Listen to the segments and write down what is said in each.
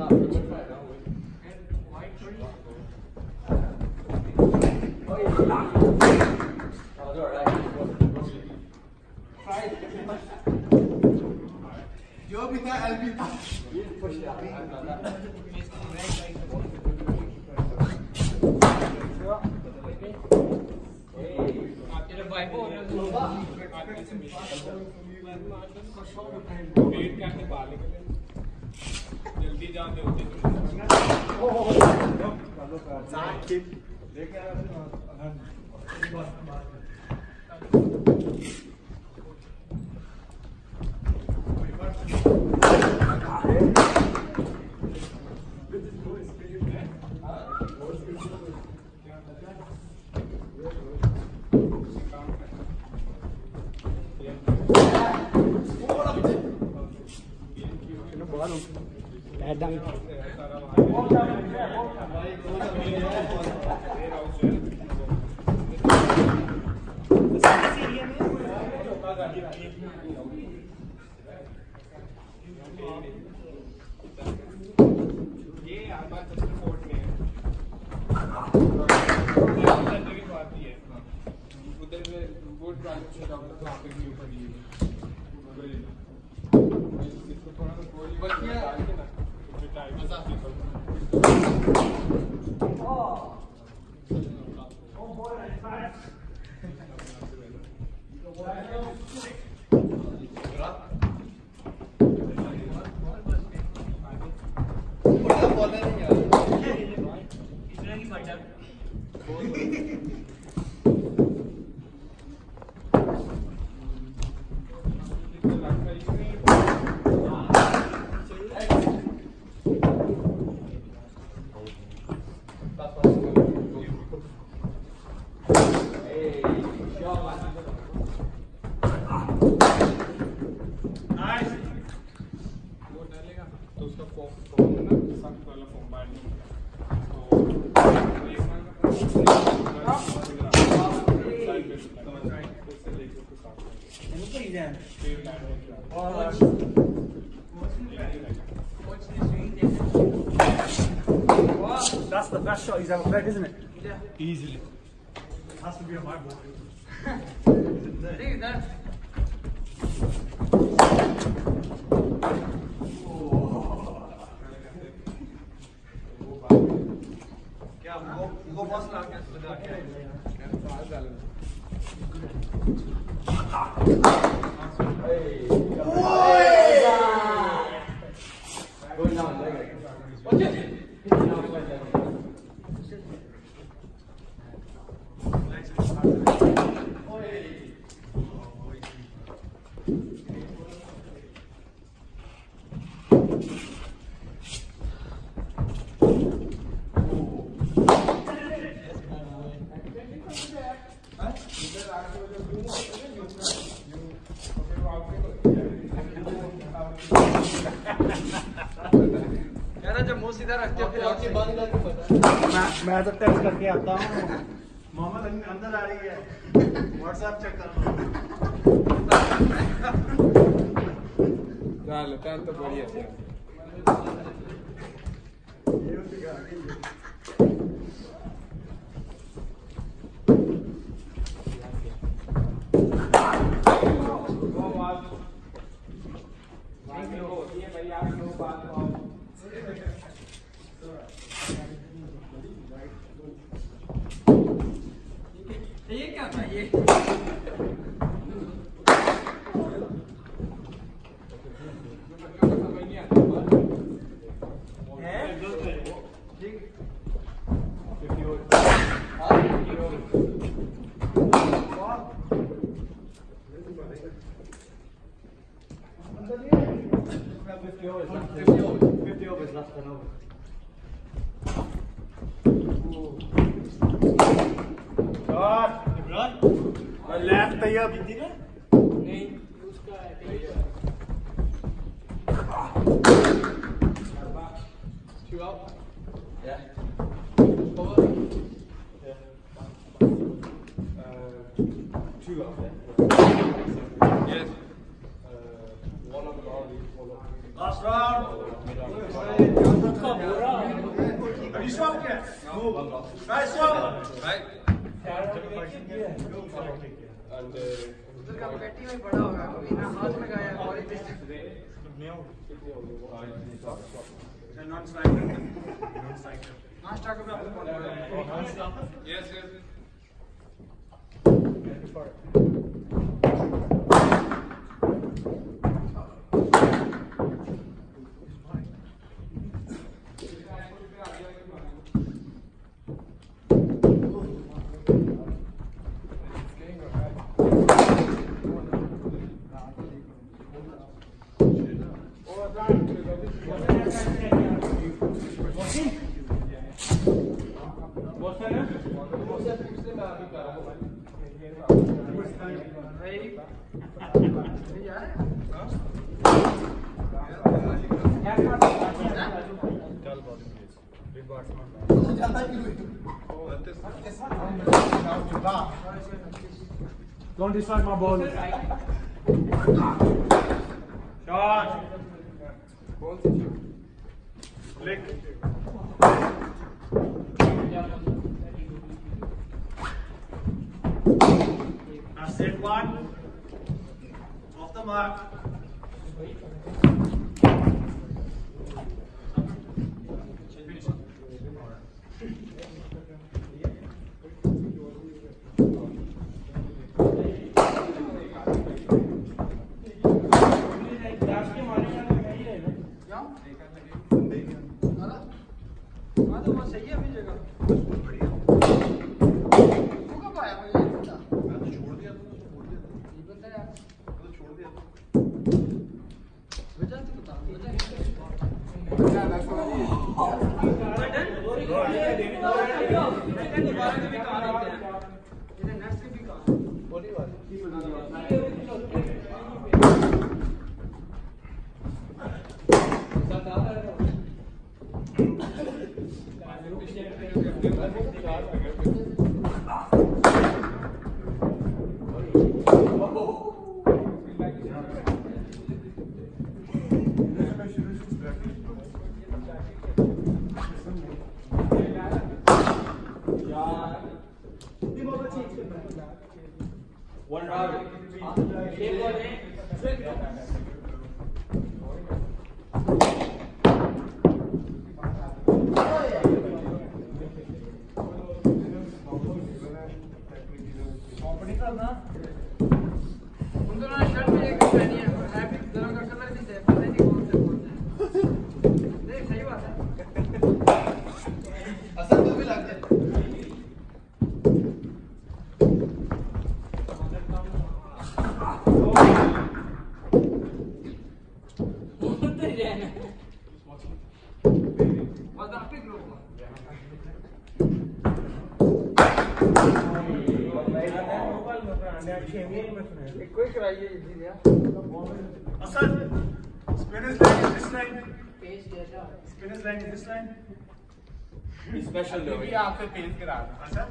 जो भी था एलबी था जल्दी जाते होते That's the best shot he's ever played, isn't it? Yeah. Easily. Has to be on my board. See that? क्या वो बस ना क्या बता क्या जब मुंह सीधा रखते हो फिर आपकी बंद करके पता मैं तो टेस्ट करके आता हूँ मोहम्मद अंदर आ रही है व्हाट्सएप चेक कर चलो तब तो बढ़िया है ये क्या था ये लेफ्ट तैयार बिंदी ना नहीं उसका Two up? Yeah. Forward? Yeah. Two up, yeah? Yes. One up, one up. Last round. Have you swapped yet? No. Guys, swap. Right. And उधर का पैटी में बड़ा होगा अभी ना हाथ में गया और इस Non striker. Non striker. हाँ स्टार्ट करो आपको yes, yes. Don't distract my ball. Shot. Click. That's it, one. Off the mark. हाँ तो वो सही है अपनी जगह वो कब आया मुझे पता मैं तो छोड़ दिया ये बंदा यार तो छोड़ दिया वजह तो बता वजह दोबारा के भी कहा देते हैं इधर नेक्स्ट के भी कहा बोली बात One round. शर्ट में एक पहनी है और है भी दोनों का कलर भी सेम पता नहीं कौन से हैं नहीं सही बात है असर तो भी लग जाए कोई कराइए Asad, spinner's line is this line. Spinner's line is this line. Special though. भी आपसे पेज करा Asad.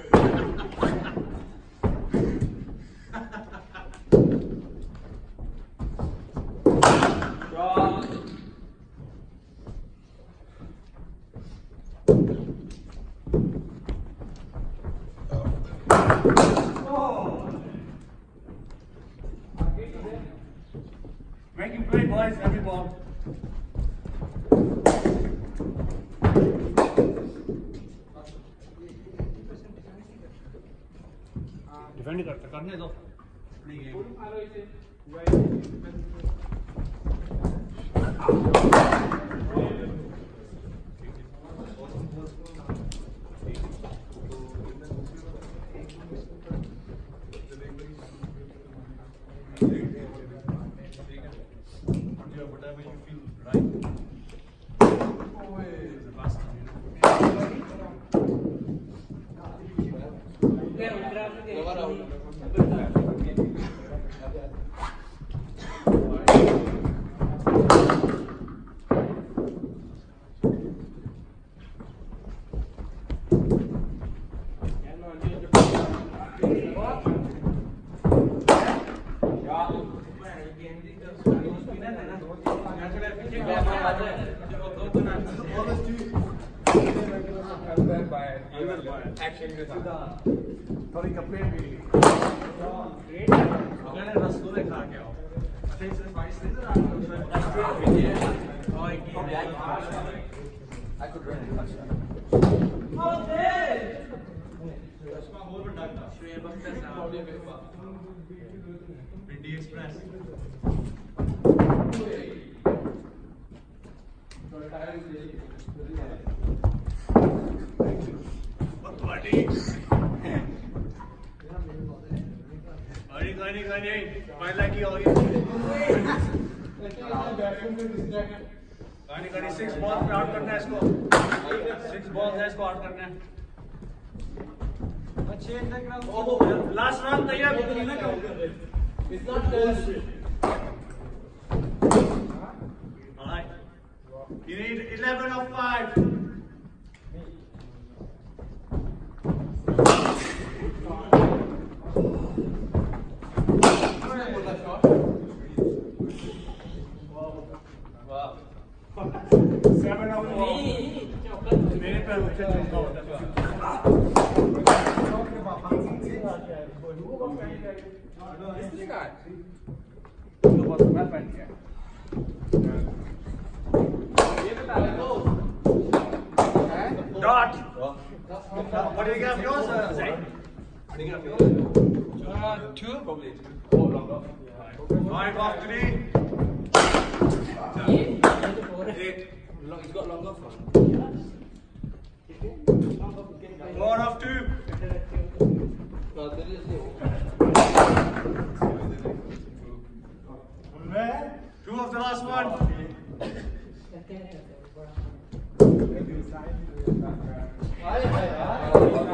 Make him play, boys, every ball. Defend करने दो. Whatever you feel right. Always the best time, Action के साथ. थोड़ी कपड़े भी अगर रसगुल्ले खा के आओ अच्छा इसमें स्पाइस नहीं आ I could run it. उसका और बड़ा था भिंडी एक्सप्रेस पहला की हो गई गाड़ी 6 बॉल पे आउट करना है इसको 6 बॉल है इसको आउट करना है लास्ट राउंड तैयार It's not close. alright you need 11 of 5 Wow. 7 of 4 मेरे पे मुझे चौका होता है This guy. तो बस मैं पहन गया Dot. What do you get of yours, Zane? What do you get for yours? 2. Probably 2. Right off today. 8. He's got longer from. 4 off 2. No, there is no. 2 of the last one. Hi.